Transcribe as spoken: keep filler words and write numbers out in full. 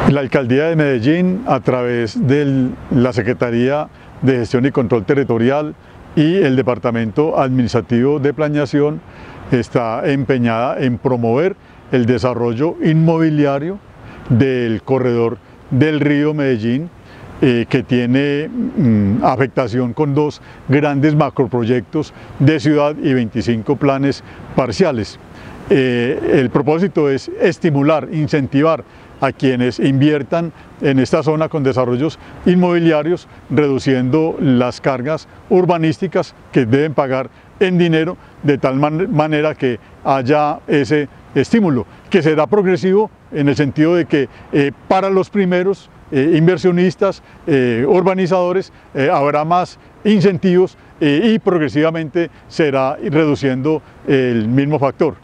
La Alcaldía de Medellín, a través de la Secretaría de Gestión y Control Territorial y el Departamento Administrativo de Planeación, está empeñada en promover el desarrollo inmobiliario del corredor del río Medellín, eh, que tiene mm, afectación con dos grandes macroproyectos de ciudad y veinticinco planes parciales. Eh, el propósito es estimular, incentivar a quienes inviertan en esta zona con desarrollos inmobiliarios, reduciendo las cargas urbanísticas que deben pagar en dinero, de tal man manera que haya ese estímulo, que será progresivo en el sentido de que eh, para los primeros eh, inversionistas, eh, urbanizadores, eh, habrá más incentivos eh, y progresivamente será reduciendo el mismo factor.